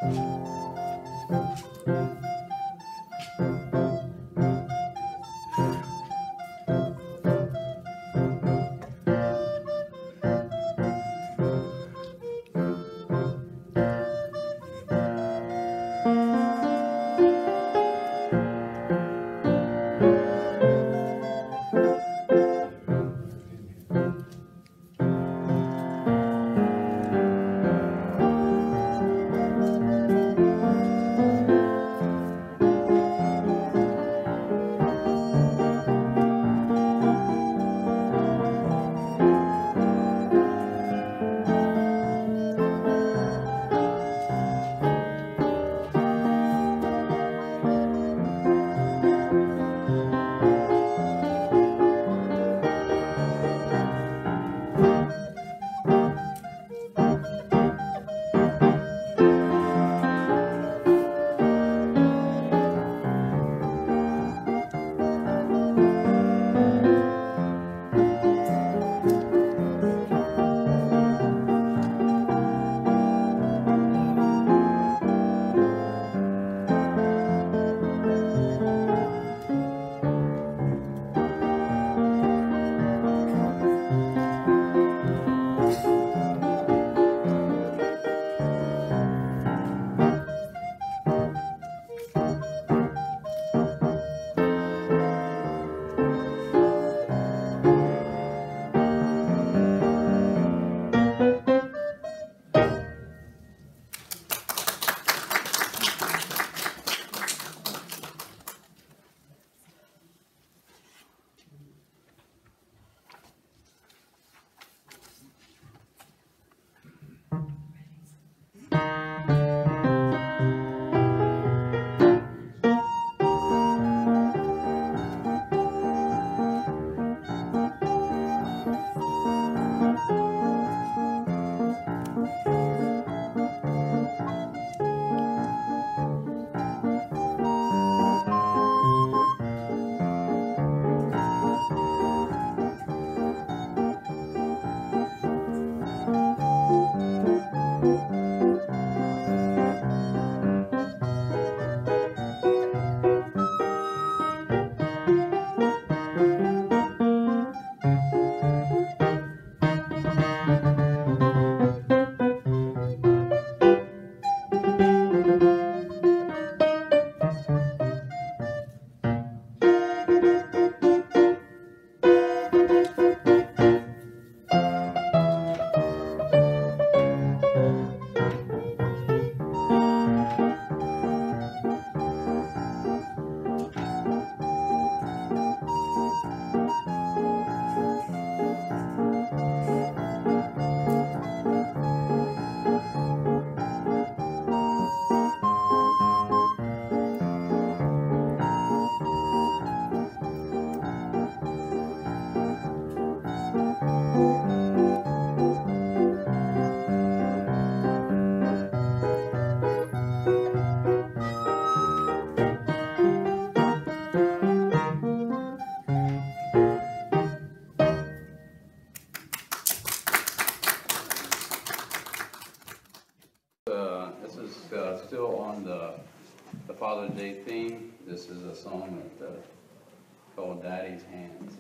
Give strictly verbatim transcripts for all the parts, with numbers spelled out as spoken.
Father's Day theme. This is a song that, uh, called Daddy's Hands.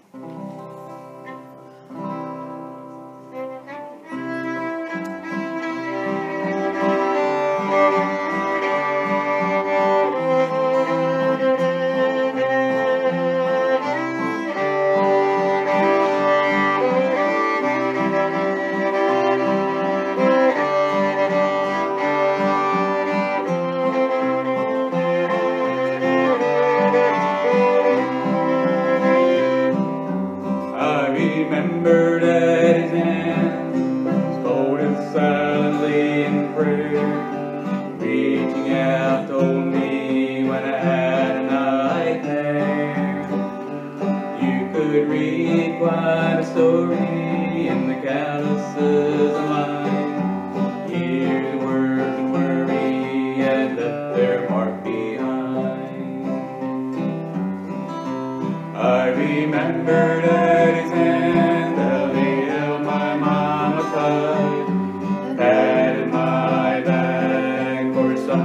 Remember Daddy's hands, folded silently in prayer, reaching out told me when I had a nightmare. You could read quite a story in the calluses of mine, hear the work and worry and left their mark behind. I remember Daddy's hand, how they held my mama tight, patted my back for some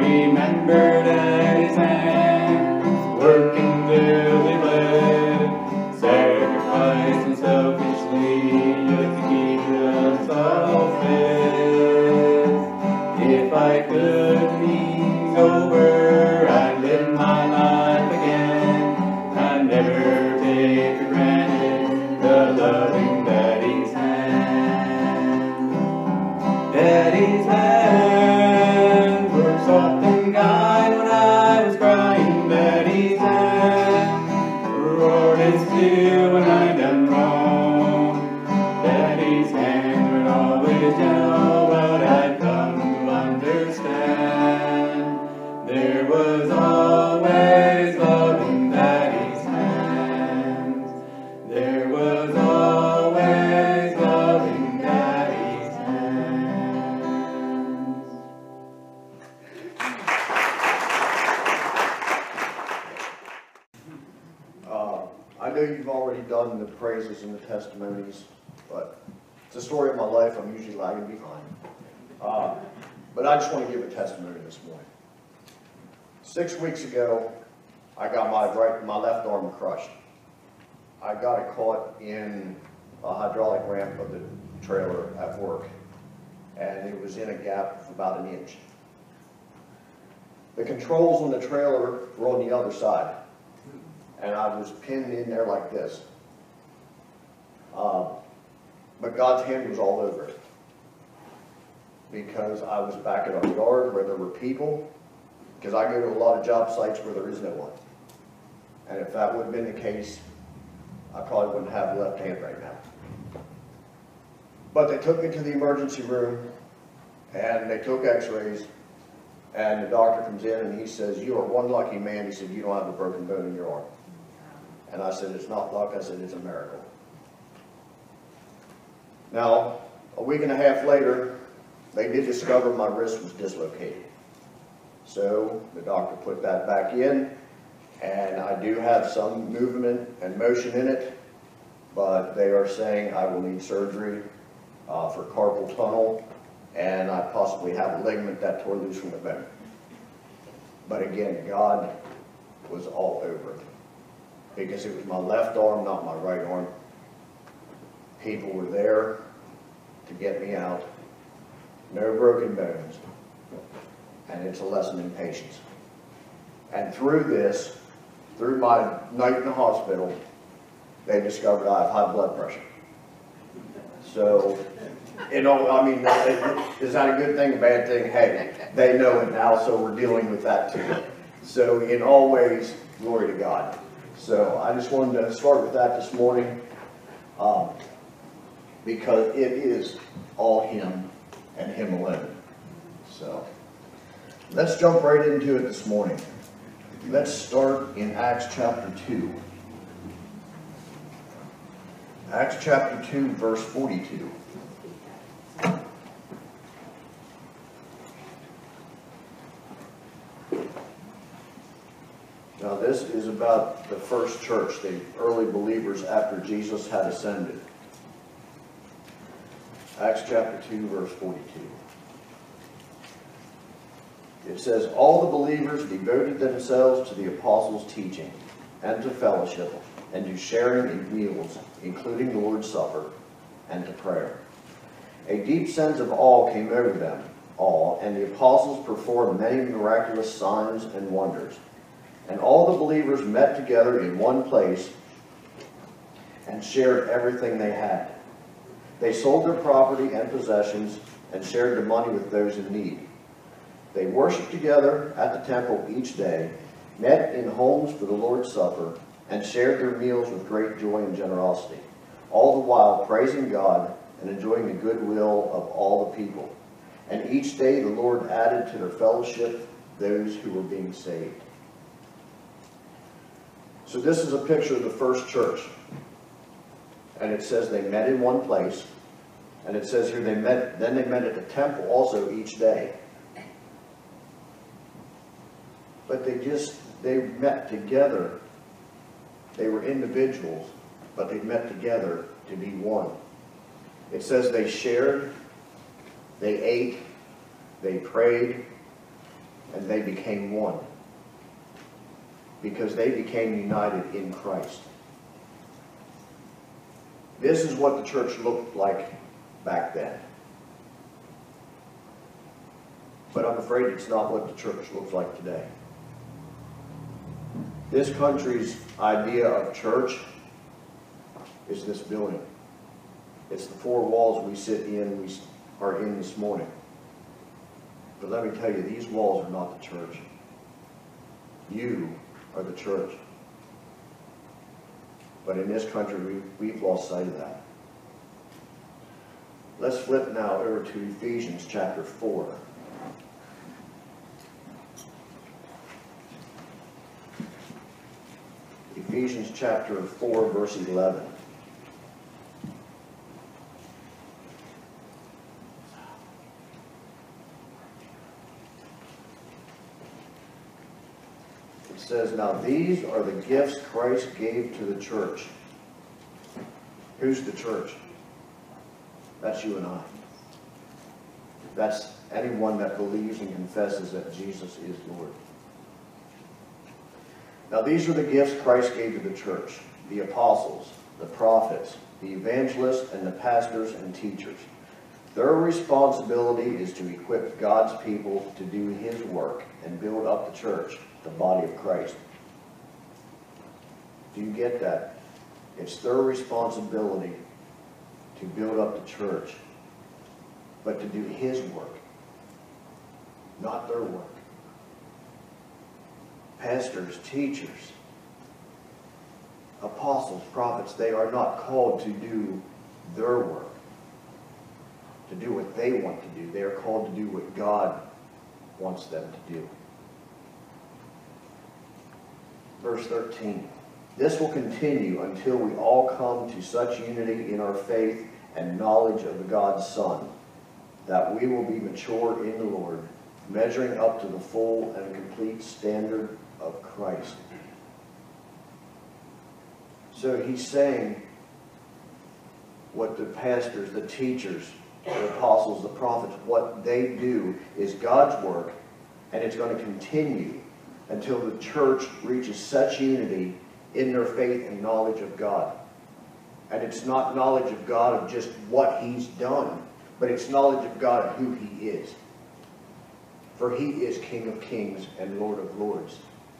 remember Daddy's hands, working till they bled, sacrificing selfishly just to keep us all fed. If I could be sober, I'd live my life again. I'd never take for granted the loving Daddy's hand. Daddy's hand were soft and kind when I was crying. Daddy's hand were hard and still when I done wrong. Daddy's hands were always gentle, but I'd come to understand there was always love in Daddy's hands. There was always love in Daddy's hands. Uh, I know you've already done the praises and the testimonies, but it's a story of my life. I'm usually lagging behind. Uh, but I just want to give a testimony this morning. Six weeks ago, I got my right, my left arm crushed. I got it caught in a hydraulic ramp of the trailer at work, and it was in a gap of about an inch. The controls on the trailer were on the other side, and I was pinned in there like this. Um, but God's hand was all over it, because I was back at our yard where there were people, because I go to a lot of job sites where there is no one. And if that would have been the case, I probably wouldn't have a left hand right now. But they took me to the emergency room, and they took x-rays, and the doctor comes in and he says, "You are one lucky man." He said, "You don't have a broken bone in your arm." And I said, "It's not luck." I said, "It's a miracle." Now, a week and a half later, they did discover my wrist was dislocated. So the doctor put that back in, and I do have some movement and motion in it, but they are saying I will need surgery uh, for carpal tunnel, and I possibly have a ligament that tore loose from the bone. But again, God was all over it, because it was my left arm, not my right arm. People were there to get me out. No broken bones. And it's a lesson in patience. And through this, through my night in the hospital, they discovered I have high blood pressure. So, you know, I mean, is that a good thing, a bad thing? Hey, they know it now, so we're dealing with that too. So, in all ways, glory to God. So, I just wanted to start with that this morning, um, because it is all Him and Him alone. So, let's jump right into it this morning. Let's start in Acts chapter two. Acts chapter two, verse forty-two. Now this is about the first church, the early believers after Jesus had ascended. Acts chapter two, verse forty-two. It says, "All the believers devoted themselves to the apostles' teaching, and to fellowship, and to sharing in meals, including the Lord's Supper, and to prayer. A deep sense of awe came over them all, and the apostles performed many miraculous signs and wonders. And all the believers met together in one place and shared everything they had. They sold their property and possessions and shared the money with those in need. They worshiped together at the temple each day, met in homes for the Lord's Supper, and shared their meals with great joy and generosity, all the while praising God and enjoying the goodwill of all the people. And each day the Lord added to their fellowship those who were being saved." So this is a picture of the first church. And it says they met in one place. And it says here they met, then they met at the temple also each day. But they just, they met together. They were individuals, but they met together to be one. It says they shared, they ate, they prayed, and they became one. Because they became united in Christ. This is what the church looked like back then. But I'm afraid it's not what the church looks like today. This country's idea of church is this building. It's the four walls we sit in, we are in this morning. But let me tell you, these walls are not the church. You are the church. But in this country, we, we've lost sight of that. Let's flip now over to Ephesians chapter four. Ephesians chapter four, verse eleven. It says, now these are the gifts Christ gave to the church. Who's the church? That's you and I. That's anyone that believes and confesses that Jesus is Lord. Now these are the gifts Christ gave to the church: the apostles, the prophets, the evangelists, and the pastors and teachers. Their responsibility is to equip God's people to do His work and build up the church, the body of Christ. Do you get that? It's their responsibility to build up the church, but to do His work, not their work. Pastors, teachers, apostles, prophets, they are not called to do their work, to do what they want to do. They are called to do what God wants them to do. Verse thirteen. This will continue until we all come to such unity in our faith and knowledge of the God's Son, that we will be mature in the Lord, measuring up to the full and complete standard of Christ. So he's saying what the pastors, the teachers, the apostles, the prophets, what they do is God's work, and it's going to continue until the church reaches such unity in their faith and knowledge of God. And it's not knowledge of God of just what He's done, but it's knowledge of God of who He is. For He is King of kings and Lord of lords.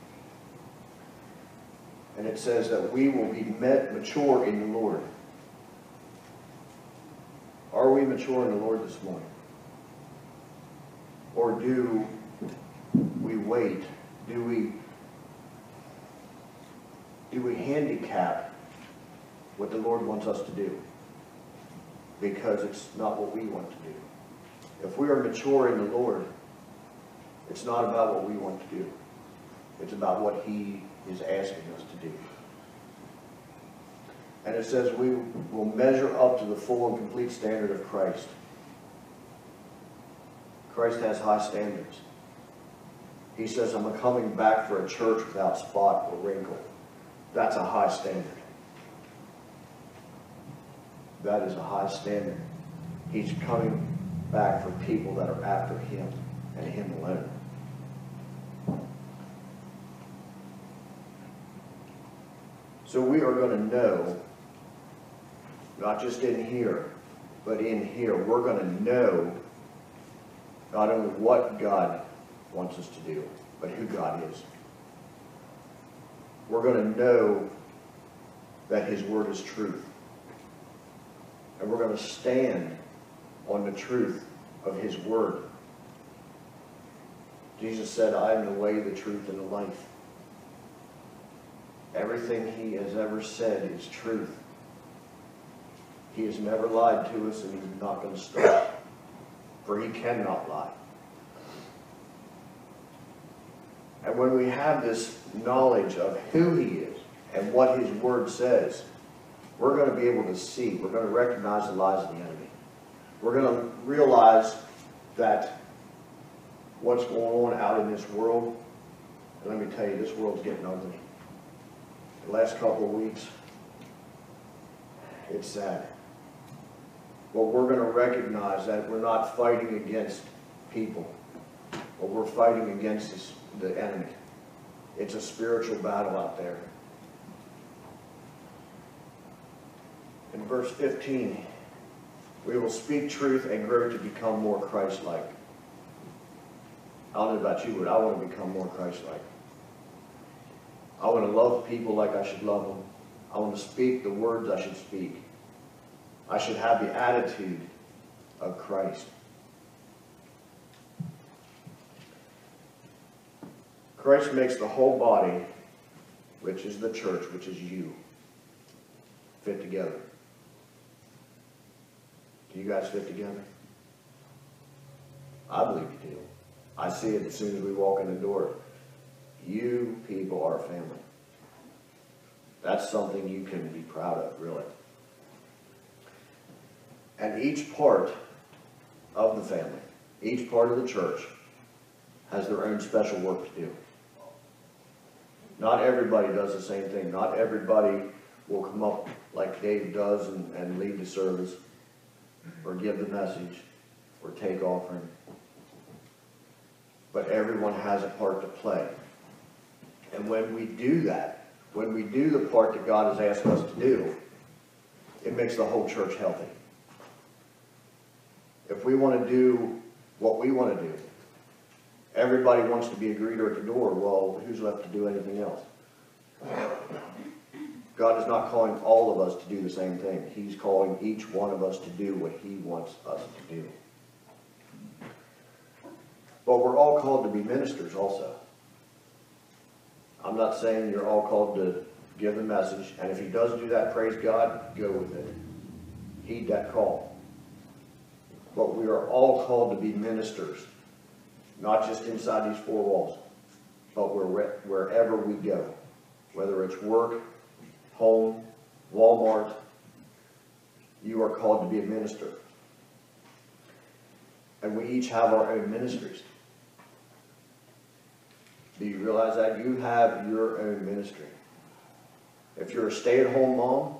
And it says that we will be met mature in the Lord. Are we mature in the Lord this morning? Or do we wait? Do we, do we handicap what the Lord wants us to do? Because it's not what we want to do. If we are mature in the Lord, it's not about what we want to do. It's about what He is asking us to do. And it says we will measure up to the full and complete standard of Christ. Christ has high standards. He says, I'm coming back for a church without spot or wrinkle. That's a high standard. That is a high standard. He's coming back for people that are after Him and Him alone. So we are going to know, not just in here, but in here, we're going to know not only what God wants us to do, but who God is. We're going to know that His Word is truth. And we're going to stand on the truth of His Word. Jesus said, I am the way, the truth, and the life. Everything He has ever said is truth. He has never lied to us, and He's not going to start. For He cannot lie. And when we have this knowledge of who He is and what His Word says, we're going to be able to see. We're going to recognize the lies of the enemy. We're going to realize that what's going on out in this world, and let me tell you, this world's getting ugly. The last couple of weeks, it's sad. But we're going to recognize that we're not fighting against people. but we're fighting against this, the enemy. It's a spiritual battle out there. In verse fifteen, we will speak truth and grow to become more Christ-like. I don't know about you, but I want to become more Christ-like. I want to love people like I should love them. I want to speak the words I should speak. I should have the attitude of Christ. Christ makes the whole body, which is the church, which is you, fit together. Do you guys fit together? I believe you do. I see it as soon as we walk in the door. You people are a family. That's something you can be proud of, really. And each part of the family, each part of the church, has their own special work to do. Not everybody does the same thing. Not everybody will come up like Dave does and, and lead the service, or give the message, or take offering. But everyone has a part to play. And when we do that, when we do the part that God has asked us to do, it makes the whole church healthy. If we want to do what we want to do, everybody wants to be a greeter at the door, well, who's left to do anything else? God is not calling all of us to do the same thing. He's calling each one of us to do what He wants us to do. But we're all called to be ministers also. I'm not saying you're all called to give the message, and if He does do that, praise God, go with it. Heed that call. But we are all called to be ministers, not just inside these four walls, but where, wherever we go, whether it's work, home, Walmart, you are called to be a minister. And we each have our own ministries. Do you realize that? You have your own ministry. If you're a stay-at-home mom,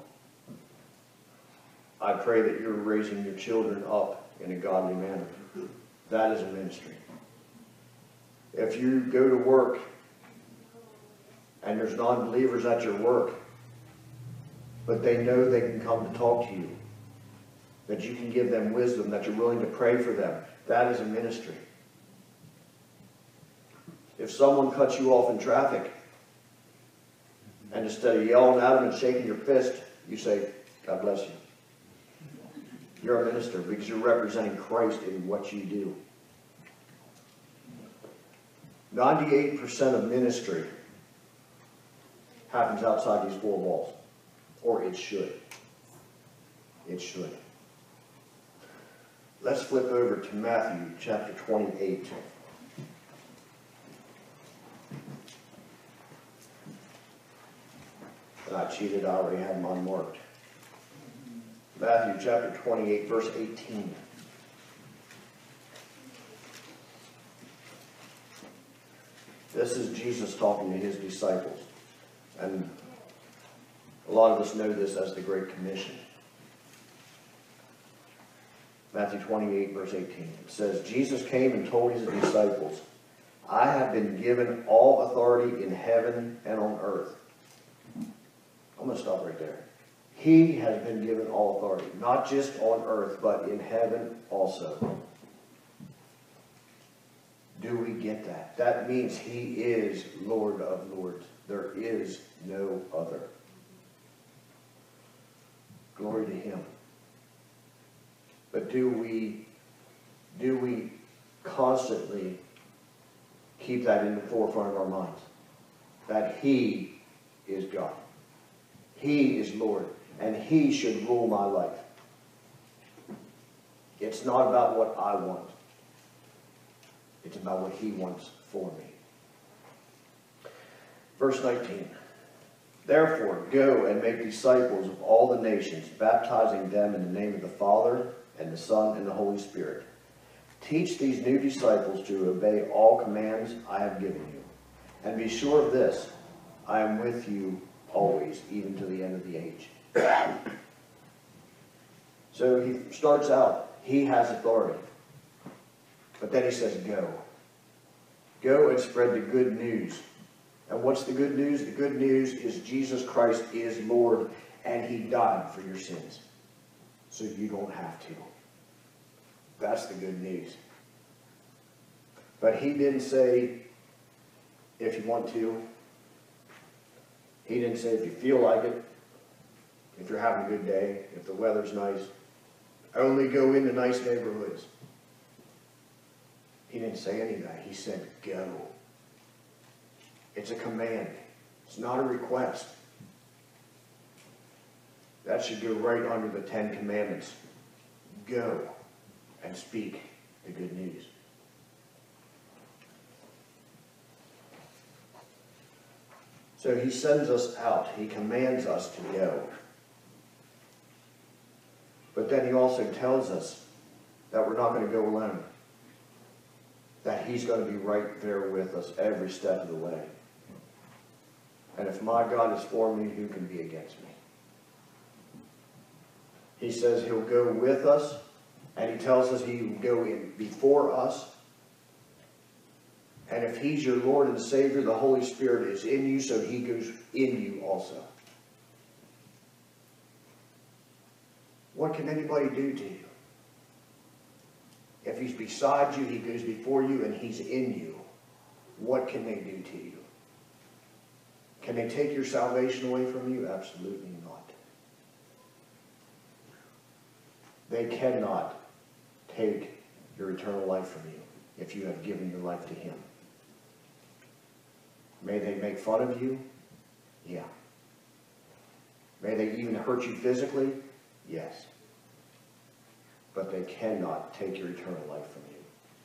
I pray that you're raising your children up in a godly manner. That is a ministry. If you go to work and there's non-believers at your work, but they know they can come to talk to you, that you can give them wisdom, that you're willing to pray for them, that is a ministry. If someone cuts you off in traffic, and instead of yelling at them and shaking your fist, you say, God bless you. You're a minister because you're representing Christ in what you do. ninety-eight percent of ministry happens outside these four walls. Or it should. It should. Let's flip over to Matthew chapter twenty-eight. And I cheated, I already had mine marked. Matthew chapter twenty-eight, verse eighteen. This is Jesus talking to His disciples. And a lot of us know this as the Great Commission. Matthew twenty-eight, verse eighteen. It says, Jesus came and told His disciples, I have been given all authority in heaven and on earth. I'm going to stop right there. He has been given all authority, not just on earth, but in heaven also. Do we get that? That means He is Lord of Lords. There is no other. Glory to Him. But do we, do we constantly keep that in the forefront of our minds? That He is God. He is Lord. And He should rule my life. It's not about what I want. It's about what He wants for me. Verse nineteen. Therefore, go and make disciples of all the nations, baptizing them in the name of the Father, and the Son, and the Holy Spirit. Teach these new disciples to obey all commands I have given you. And be sure of this, I am with you always, even to the end of the age. So He starts out, He has authority. But then He says, go. Go and spread the good news. And what's the good news? The good news is Jesus Christ is Lord, and he died for your sins. So you don't have to. That's the good news. But he didn't say, if you want to. He didn't say if you feel like it, if you're having a good day, if the weather's nice. Only go into nice neighborhoods. He didn't say any of that. He said, go. It's a command. It's not a request. That should go right under the Ten Commandments. Go and speak the good news. So he sends us out. He commands us to go. But then he also tells us that we're not going to go alone. That he's going to be right there with us every step of the way. And if my God is for me, who can be against me? He says he'll go with us, and he tells us he will go in before us. And if he's your Lord and Savior, the Holy Spirit is in you, so he goes in you also. What can anybody do to you? If he's beside you, he goes before you, and he's in you. What can they do to you? Can they take your salvation away from you? Absolutely not. They cannot take your eternal life from you if you have given your life to him. May they make fun of you? Yeah. May they even hurt you physically? Yes. But they cannot take your eternal life from you.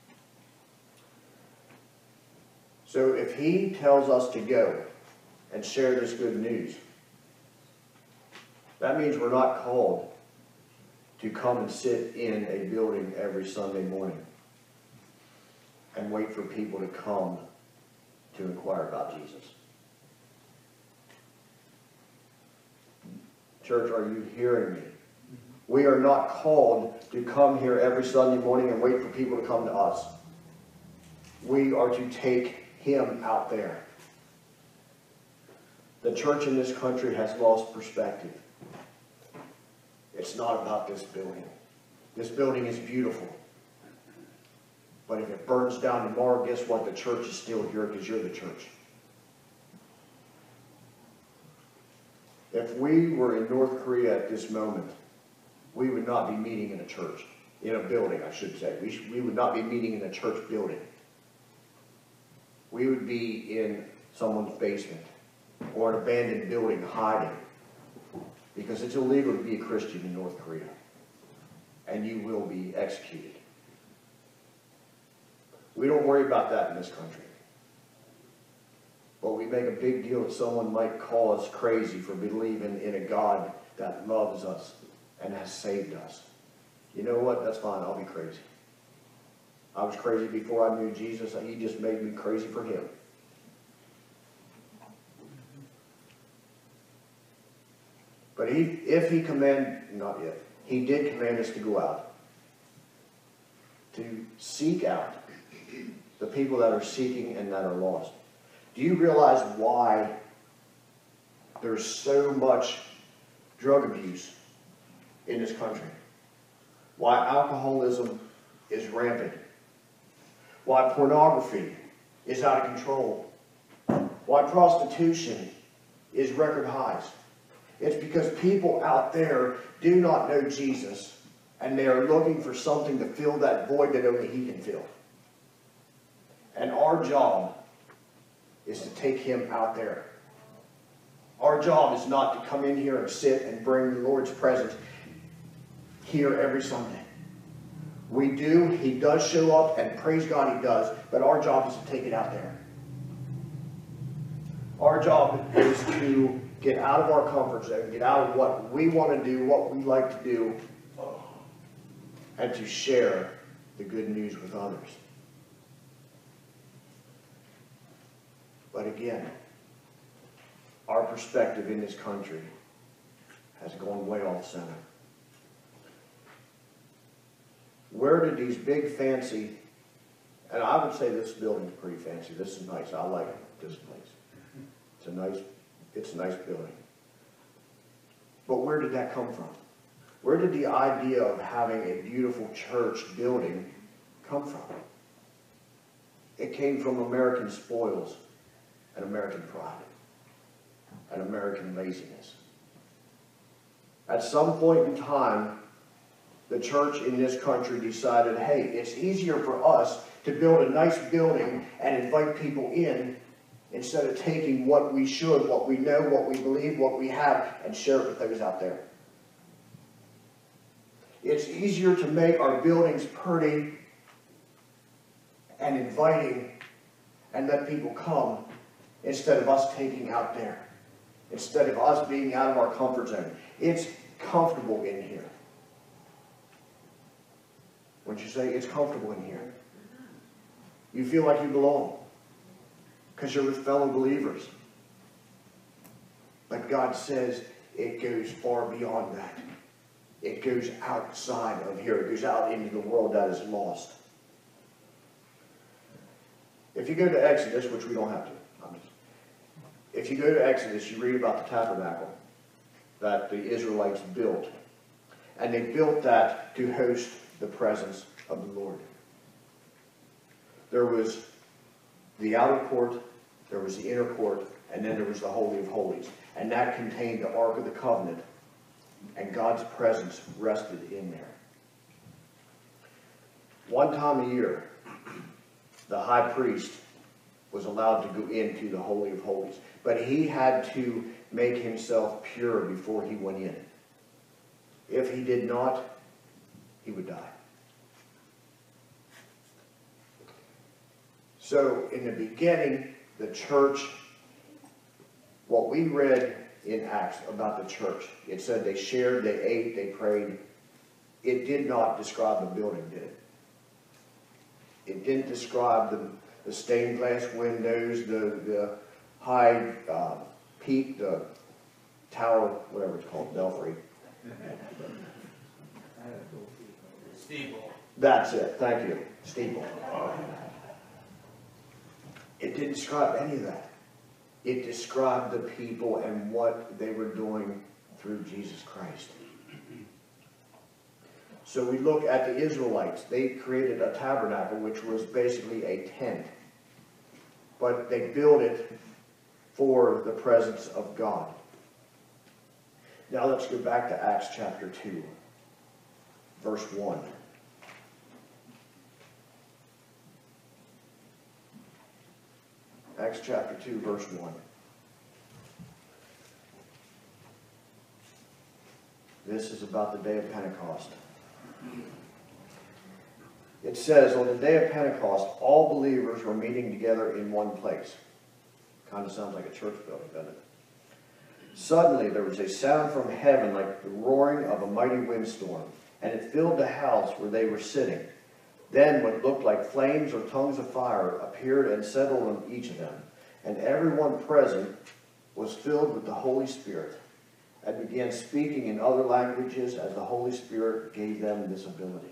So if he tells us to go and share this good news, that means we're not called to come and sit in a building every Sunday morning and wait for people to come to inquire about Jesus. Church, are you hearing me? We are not called to come here every Sunday morning and wait for people to come to us. We are to take him out there. The church in this country has lost perspective. It's not about this building. This building is beautiful. But if it burns down tomorrow, guess what? The church is still here because you're the church. If we were in North Korea at this moment, we would not be meeting in a church, in a building, I should say. We, sh we would not be meeting in a church building. We would be in someone's basement or an abandoned building hiding, because it's illegal to be a Christian in North Korea, and you will be executed. We don't worry about that in this country. But we make a big deal that someone might call us crazy for believing in a God that loves us and has saved us. You know what? That's fine. I'll be crazy. I was crazy before I knew Jesus. He just made me crazy for him. But he, if he command, not if, he did command us to go out, to seek out the people that are seeking and that are lost. Do you realize why there's so much drug abuse in this country? Why alcoholism is rampant? Why pornography is out of control? Why prostitution is record highs? It's because people out there do not know Jesus, and they are looking for something to fill that void that only he can fill. And our job is to take him out there. Our job is not to come in here and sit and bring the Lord's presence here every Sunday. We do, he does show up, and praise God he does, but our job is to take it out there. Our job is to get out of our comfort zone, get out of what we want to do, what we like to do, and to share the good news with others. But again, our perspective in this country has gone way off center. Where did these big fancy And I would say this building's pretty fancy. This is nice. I like this place. It's a nice, it's a nice building. But where did that come from? Where did the idea of having a beautiful church building come from? It came from American spoils and American pride and American laziness. At some point in time, the church in this country decided, hey, it's easier for us to build a nice building and invite people in instead of taking what we should, what we know, what we believe, what we have, and share it with those out there. It's easier to make our buildings pretty and inviting and let people come instead of us taking out there, instead of us being out of our comfort zone. It's comfortable in here. Wouldn't you say it's comfortable in here? You feel like you belong because you're with fellow believers. But God says it goes far beyond that. It goes outside of here. It goes out into the world that is lost. If you go to Exodus, which we don't have to, I'm just, if you go to Exodus, you read about the tabernacle that the Israelites built. And they built that to host the presence of the Lord. There was the outer court, there was the inner court, and then there was the Holy of Holies. And that contained the Ark of the Covenant, and God's presence rested in there. One time a year, the high priest was allowed to go into the Holy of Holies, but he had to make himself pure before he went in. If he did not, he would die. So in the beginning, the church, what we read in Acts about the church, it said they shared, they ate, they prayed. It did not describe the building, did it? It didn't describe the, the stained glass windows, the, the high uh, peak, the tower, whatever it's called, belfry. Steeple. That's it. Thank you. Steeple. It didn't describe any of that. It described the people and what they were doing through Jesus Christ. So we look at the Israelites. They created a tabernacle, which was basically a tent. But they built it for the presence of God. Now let's go back to Acts chapter two, verse one. Acts chapter two, verse one. This is about the day of Pentecost. It says, on the day of Pentecost, all believers were meeting together in one place. Kind of sounds like a church building, doesn't it? Suddenly there was a sound from heaven like the roaring of a mighty windstorm, and it filled the house where they were sitting. Then what looked like flames or tongues of fire appeared and settled on each of them. And everyone present was filled with the Holy Spirit and began speaking in other languages as the Holy Spirit gave them this ability.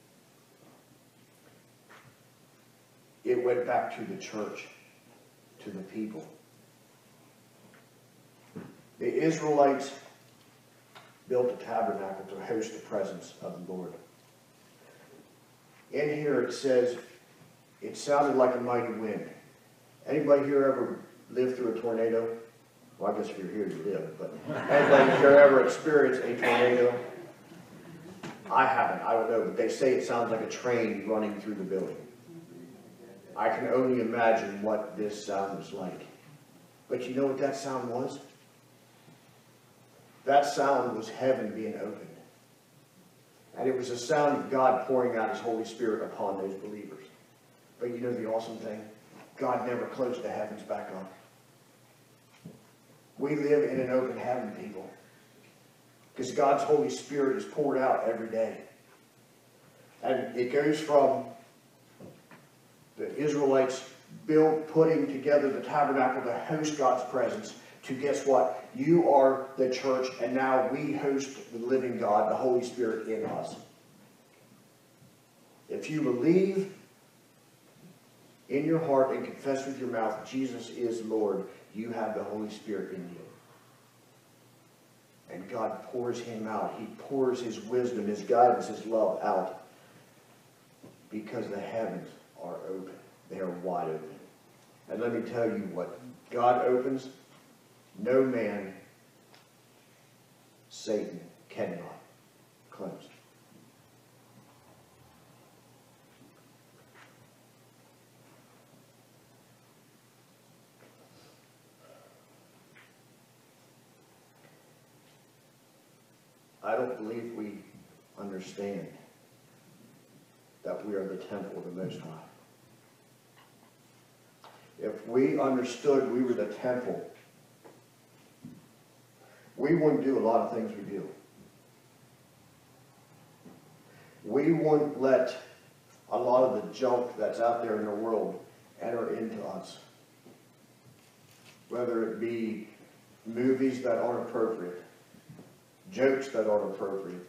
It went back to the church, to the people. The Israelites built a tabernacle to host the presence of the Lord. In here it says, it sounded like a mighty wind. Anybody here ever lived through a tornado? Well, I guess if you're here, you live. But anybody here ever experienced a tornado? I haven't. I don't know. But they say it sounds like a train running through the building. I can only imagine what this sound was like. But you know what that sound was? That sound was heaven being opened. And it was a sound of God pouring out his Holy Spirit upon those believers. But you know the awesome thing? God never closed the heavens back up. We live in an open heaven, people. Because God's Holy Spirit is poured out every day. And it goes from the Israelites built, putting together the tabernacle to host God's presence, to guess what? You are the church, and now we host the living God, the Holy Spirit in us. If you believe, in your heart and confess with your mouth Jesus is Lord, you have the Holy Spirit in you. And God pours him out. He pours his wisdom, his guidance, his love out. Because the heavens are open. They are wide open. And let me tell you what God opens, no man, Satan, cannot close. I don't believe we understand that we are the temple of the Most High. If we understood we were the temple, we wouldn't do a lot of things we do. We wouldn't let a lot of the junk that's out there in the world enter into us. Whether it be movies that aren't appropriate, jokes that aren't appropriate,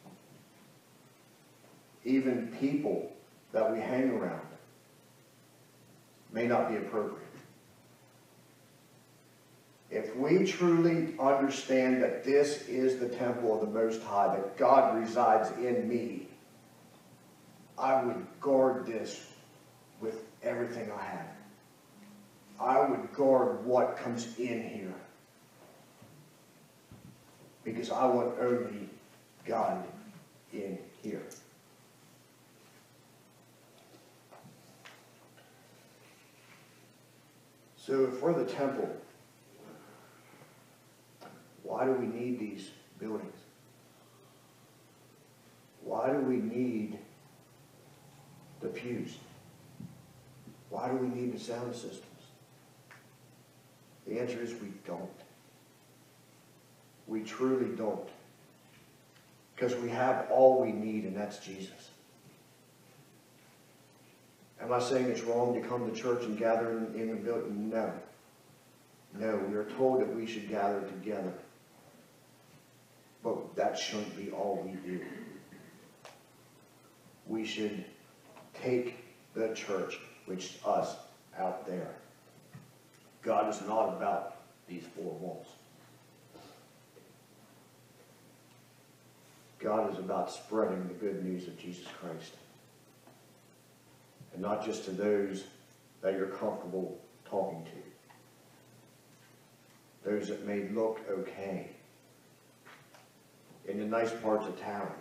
even people that we hang around may not be appropriate. If we truly understand that this is the temple of the Most High, that God resides in me, I would guard this with everything I have. I would guard what comes in here. Because I want only God in here. So if we're the temple, why do we need these buildings? Why do we need the pews? Why do we need the sound systems? The answer is we don't. We truly don't. Because we have all we need, and that's Jesus. Am I saying it's wrong to come to church and gather in, in the building? No. No, we are told that we should gather together. But that shouldn't be all we do. We should take the church, which is us, out there. God is not about these four walls. God is about spreading the good news of Jesus Christ. And not just to those that you're comfortable talking to. Those that may look okay in the nice parts of town.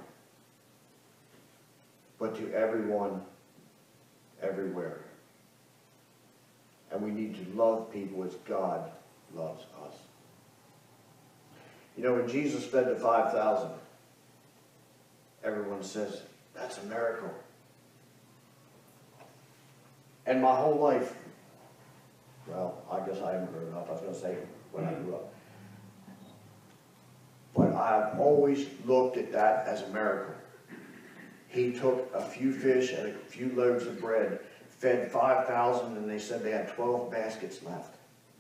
But to everyone, everywhere. And we need to love people as God loves us. You know, when Jesus fed the five thousand, everyone says, that's a miracle. And my whole life, well, I guess I haven't grown up. I was going to say when I grew up. But I've always looked at that as a miracle. He took a few fish and a few loaves of bread, fed five thousand, and they said they had twelve baskets left.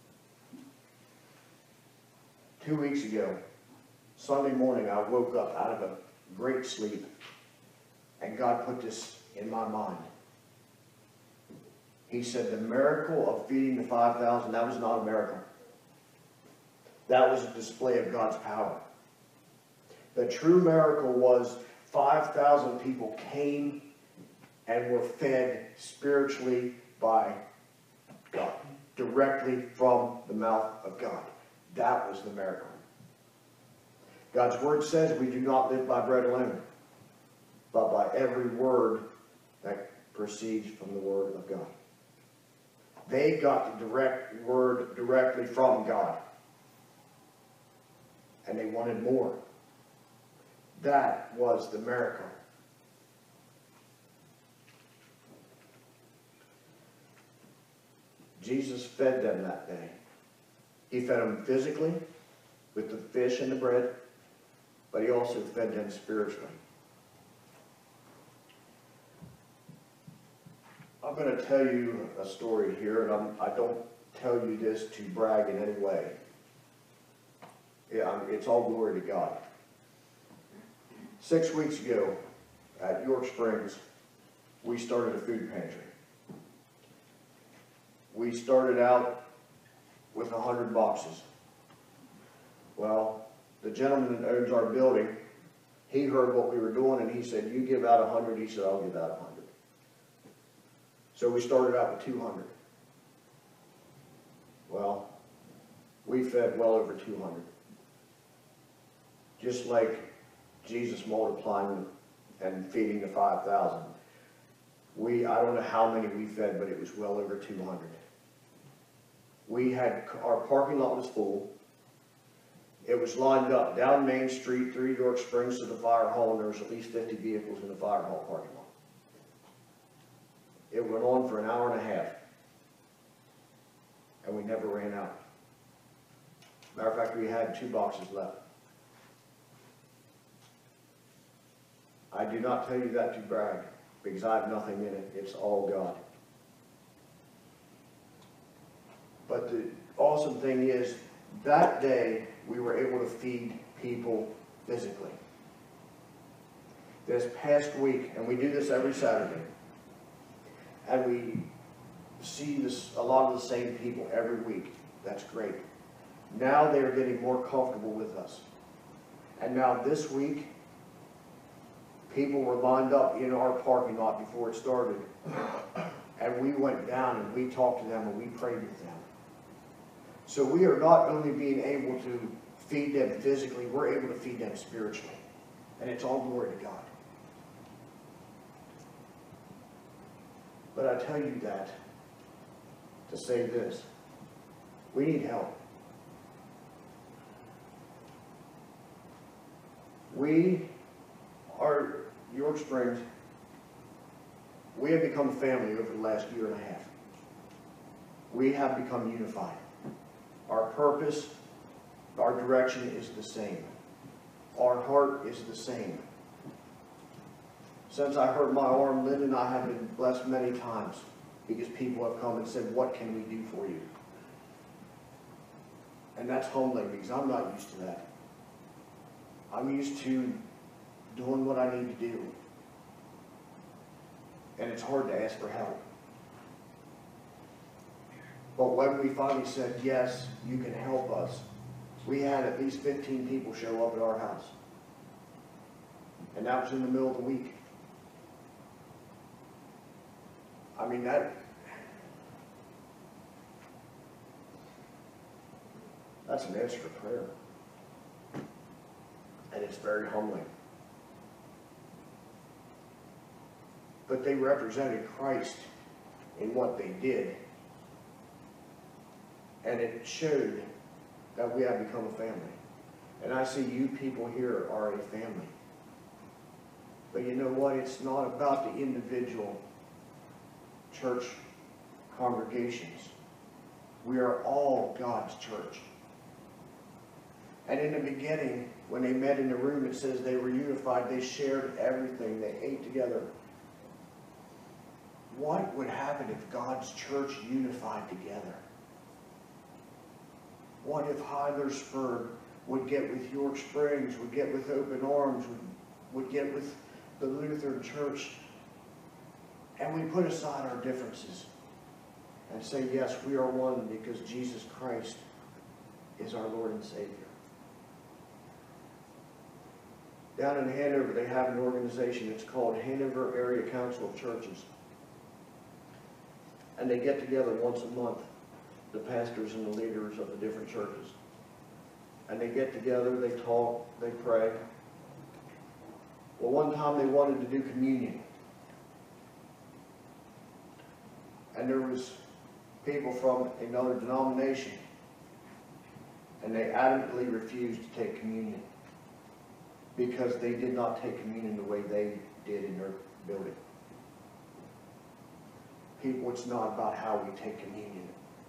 Two weeks ago, Sunday morning, I woke up out of a great sleep, and God put this in my mind. He said the miracle of feeding the five thousand, that was not a miracle. That was a display of God's power. The true miracle was five thousand people came and were fed spiritually by God, directly from the mouth of God. That was the miracle. God's word says we do not live by bread alone, but by every word that proceeds from the word of God. They got the direct word directly from God. And they wanted more. That was the miracle. Jesus fed them that day. He fed them physically with the fish and the bread, but he also fed them spiritually. I'm going to tell you a story here, and I'm, I don't tell you this to brag in any way. Yeah, it's all glory to God. Six weeks ago at York Springs, we started a food pantry. we started out with a hundred boxes. Well, the gentleman that owns our building, he heard what we were doing and he said, you give out a hundred, he said, I'll give out a hundred. So we started out with two hundred. Well, we fed well over two hundred. Just like Jesus multiplying and feeding the five thousand. We, I don't know how many we fed, but it was well over two hundred. We had, our parking lot was full. It was lined up down Main Street through York Springs to the fire hall, and there was at least fifty vehicles in the fire hall parking lot. It went on for an hour and a half, and we never ran out. Matter of fact, we had two boxes left. I do not tell you that to brag, because I have nothing in it. It's all God. But the awesome thing is, that day, we were able to feed people physically. This past week, and we do this every Saturday, and we see this, a lot of the same people every week. That's great. Now they are getting more comfortable with us. And now this week, people were lined up in our parking lot before it started. And we went down and we talked to them and we prayed with them. So we are not only being able to feed them physically, we're able to feed them spiritually. And it's all glory to God. But I tell you that to say this. We need help. We are York Springs. We have become a family over the last year and a half. We have become unified. Our purpose, our direction is the same. Our heart is the same. Since I hurt my arm, Lynn and I have been blessed many times because people have come and said, what can we do for you? And that's humbling because I'm not used to that. I'm used to doing what I need to do. And it's hard to ask for help. But when we finally said, yes, you can help us, we had at least fifteen people show up at our house. And that was in the middle of the week. I mean, that, that's an answer to prayer. And it's very humbling. But they represented Christ in what they did. And it showed that we have become a family. And I see you people here are a family. But you know what? It's not about the individual church congregations. We are all God's church. And in the beginning, when they met in the room, it says they were unified. They shared everything. They ate together. What would happen if God's church unified together? What if Heidlersburg would get with York Springs, would get with Open Arms, would, would get with the Lutheran Church, and we put aside our differences and say, yes, we are one because Jesus Christ is our Lord and Savior. Down in Hanover, they have an organization. It's called Hanover Area Council of Churches. And they get together once a month, the pastors and the leaders of the different churches. And they get together, they talk, they pray. Well, one time they wanted to do communion. And there was people from another denomination. And they adamantly refused to take communion. Because they did not take communion the way they did in their building. People, it's not about how we take communion.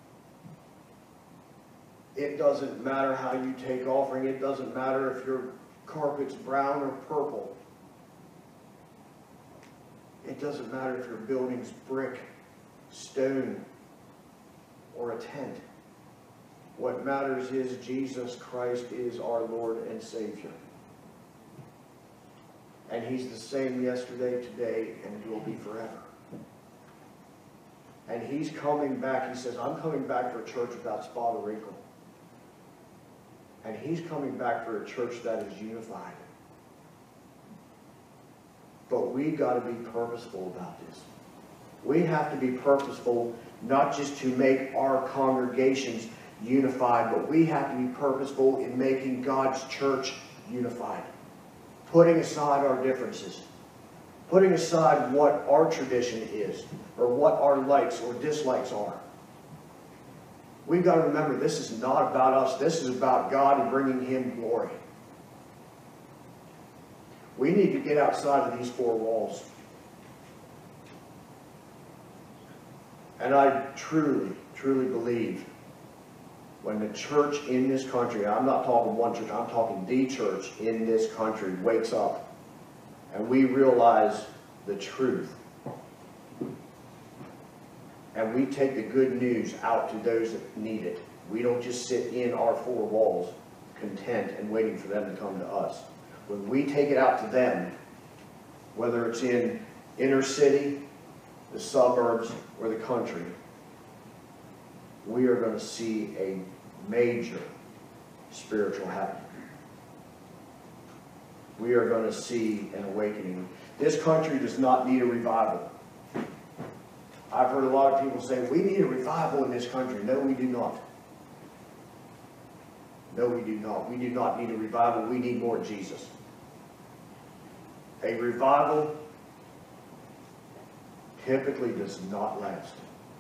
It doesn't matter how you take offering. It doesn't matter if your carpet's brown or purple. It doesn't matter if your building's brick, stone, or a tent. What matters is Jesus Christ is our Lord and Savior. And He's the same yesterday, today, and will be forever. And he's coming back. He says, I'm coming back for a church without spot or wrinkle. And he's coming back for a church that is unified. But we got to be purposeful about this. We have to be purposeful not just to make our congregations unified, but we have to be purposeful in making God's church unified. Putting aside our differences. Putting aside what our tradition is, or what our likes or dislikes are. We've got to remember, this is not about us. This is about God and bringing Him glory. We need to get outside of these four walls. And I truly, truly believe when the church in this country, I'm not talking one church, I'm talking the church in this country, wakes up and we realize the truth. And we take the good news out to those that need it. We don't just sit in our four walls content and waiting for them to come to us. When we take it out to them, whether it's in inner city, the suburbs, or the country, we are going to see a major spiritual happening. We are going to see an awakening. This country does not need a revival. I've heard a lot of people say, we need a revival in this country. No, we do not. No, we do not. We do not need a revival. We need more Jesus. A revival typically does not last.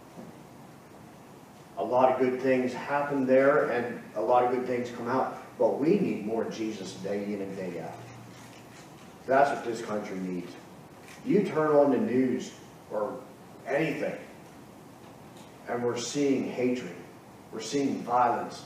A lot of good things happen there, and a lot of good things come out. But we need more Jesus day in and day out. That's what this country needs. You turn on the news or anything, and we're seeing hatred. We're seeing violence.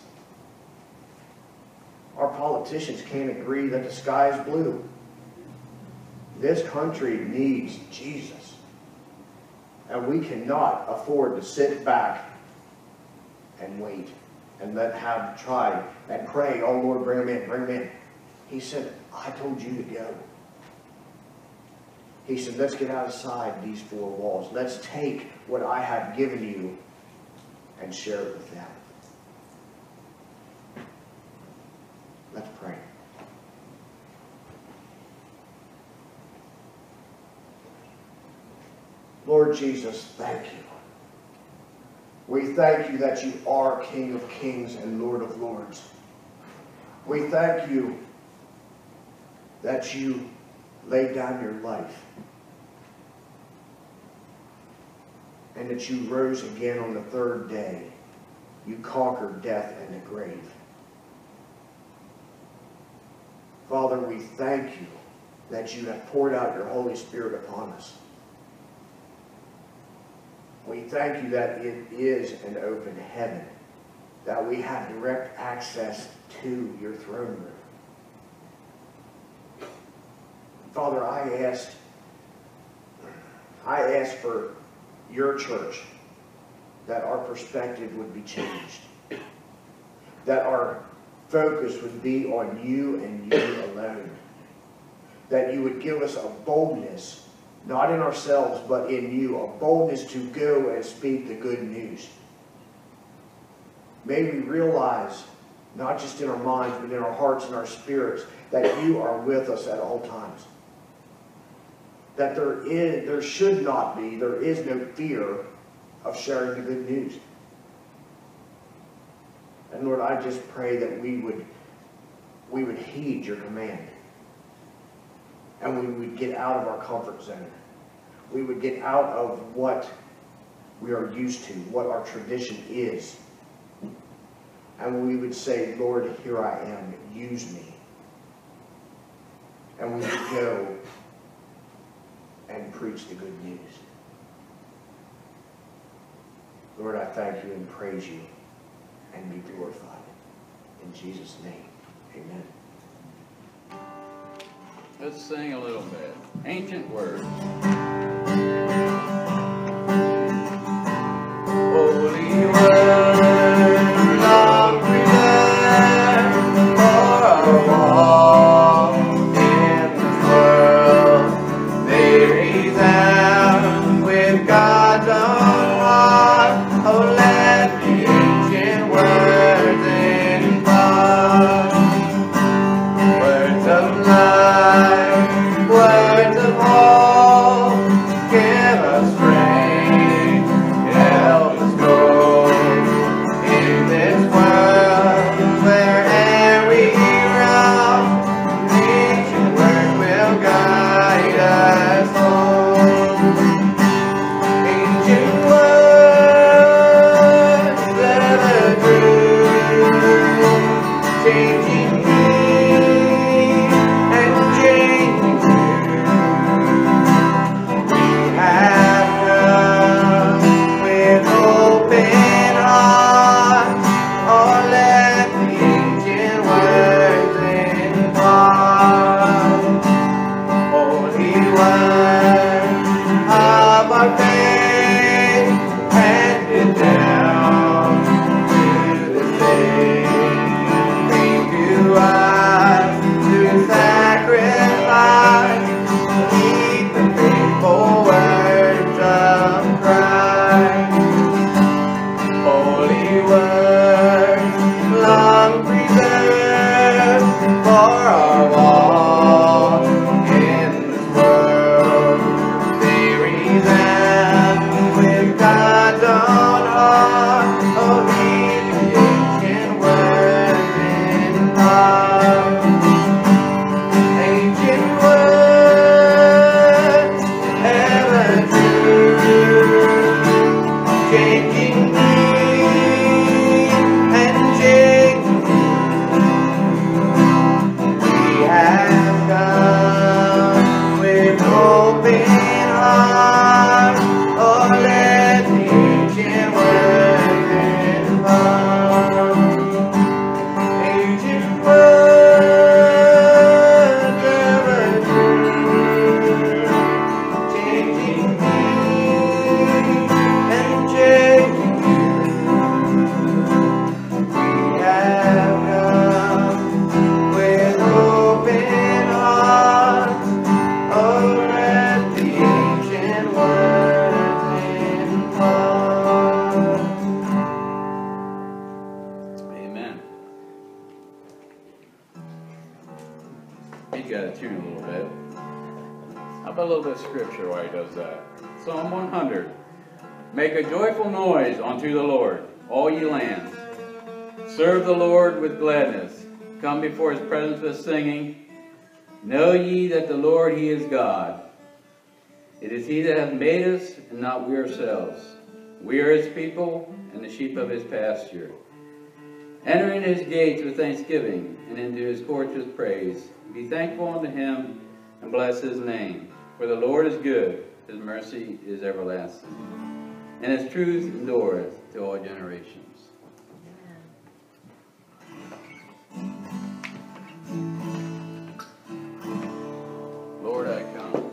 Our politicians can't agree that the sky is blue. This country needs Jesus. And we cannot afford to sit back and wait and let have try and pray, oh Lord, bring him in, bring him in. He said, I told you to go. He said, let's get outside these four walls. Let's take what I have given you and share it with them. Let's pray. Lord Jesus, thank you. We thank you that you are King of Kings and Lord of Lords. We thank you that you laid down your life and that you rose again on the third day. You conquered death and the grave. Father, we thank you that you have poured out your Holy Spirit upon us. We thank you that it is an open heaven, that we have direct access to your throne room. Father, I asked, I asked for your church that our perspective would be changed, that our focus would be on you and you alone, that you would give us a boldness, not in ourselves, but in you, a boldness to go and speak the good news. May we realize, not just in our minds, but in our hearts and our spirits, that you are with us at all times. That there is, there should not be, there is no fear of sharing the good news. And Lord, I just pray that we would, we would heed your command. And we would get out of our comfort zone. We would get out of what we are used to, what our tradition is. And we would say, Lord, here I am, use me. And we would go and preach the good news. Lord, I thank you and praise you and be glorified. In Jesus' name, amen. Let's sing a little bit. Ancient words. Holy word, long preserved for our walk in this world. They resound with God's own heart. he's got a tune a little bit. How about a little bit of scripture while he does that? Psalm one hundred. Make a joyful noise unto the Lord, all ye lands. Serve the Lord with gladness. Come before his presence with singing. Know ye that the Lord, he is God. It is he that hath made us, and not we ourselves. We are his people, and the sheep of his pasture. Enter into his gates with thanksgiving, and into his courts with praise. Be thankful unto him, and bless his name. For the Lord is good, his mercy is everlasting, and his truth endureth to all generations. Lord, I come.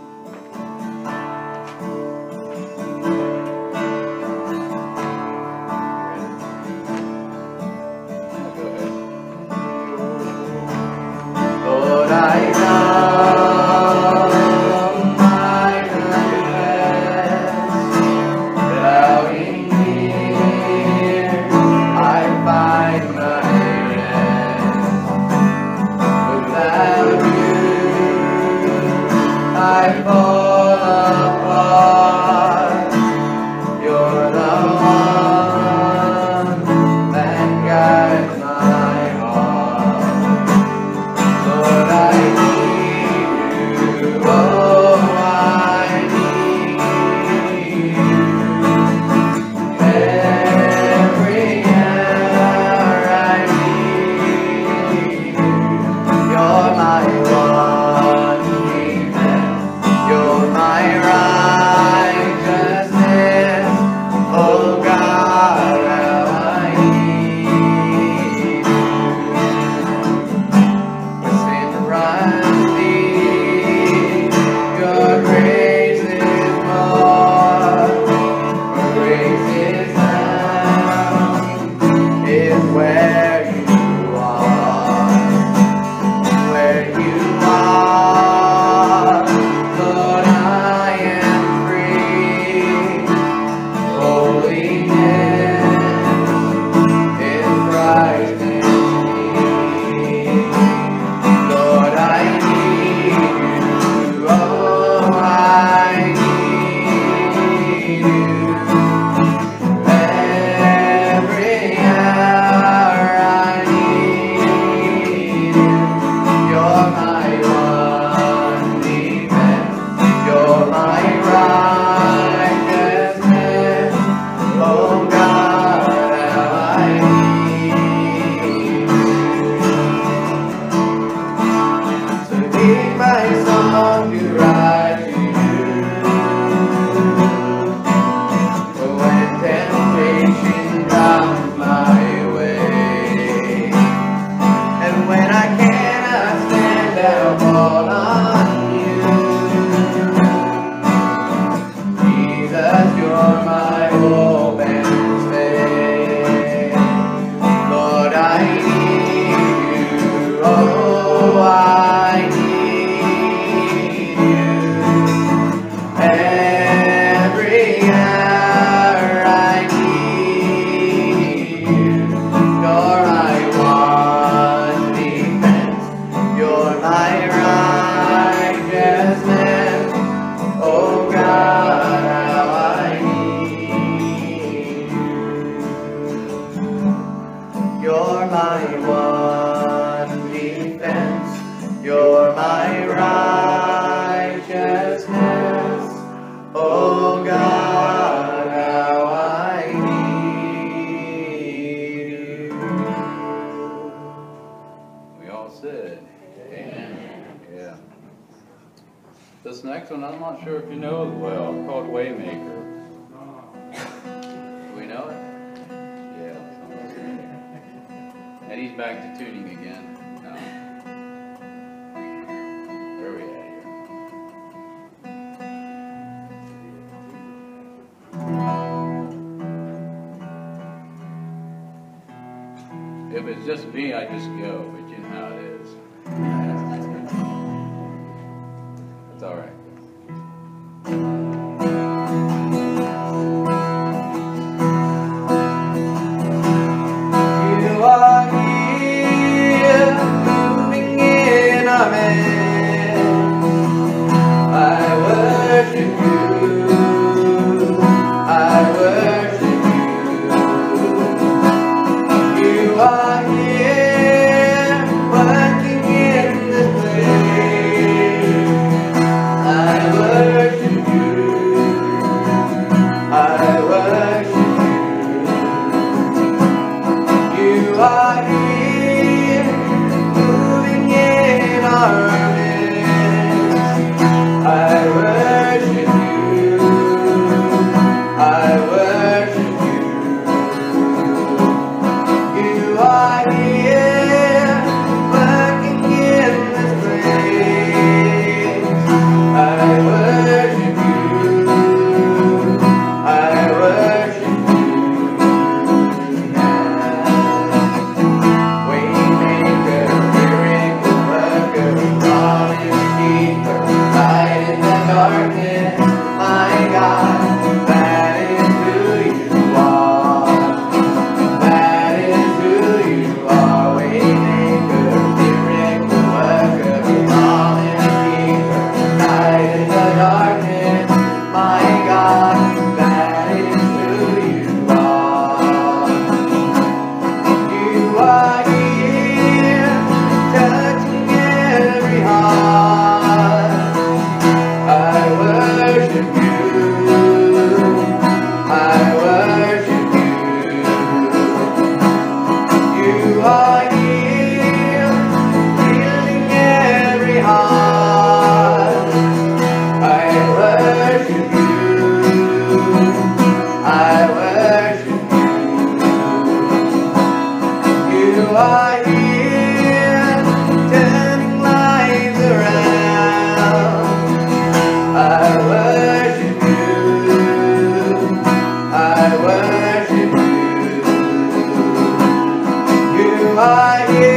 Lord, I come, my confess, bowing here, I find my rest. Without you, I fall apart. You're the one that guides my heart. Lord, I need you, oh, I need you. Every hour I need you. You're my one defense. You're my righteousness. Oh God, how I need you. Sin runs deep, your grace is more. For grace is found, is where you are. Where you are, Lord, I am free. Holiness is Christ in me. Lord, I need you, oh, I need you. Every hour I need you. You're my one defense. You're my righteousness. Oh God, how I need you. So take my song to write to you. For when temptation comes my way, and when I cannot stand, I'll fall on you. Jesus, you're my hope and stay. Lord, I need you, oh, I need you. Every hour I need you. You're my one defense. You're my righteousness. Oh God, how I need you. You're my one defense. You're my righteousness. Oh God, how I need you. We all said, amen. Yeah. This next one, I'm not sure if you know as well, called Waymaker. Do we know it? Yeah. And he's back to tuning again. No. Where are we at here? If it's just me, I just go, but you know how it is. It's all right. You are here, moving in our midst. are here, moving in our midst. I worship you, I worship you. You are here, working in this place. I worship you, I worship you. Waymaker, miracle worker, promise keeper, light in the darkness, my God, that is who you are. That is who you are. Waymaker, miracle worker, promise keeper, light in the darkness, my God, that is who you are. You are here, touching every heart. I worship you, I worship you. You are here, healing every heart. I worship you, I worship you. You are here, turning lives around. I worship you, I worship you. You are here.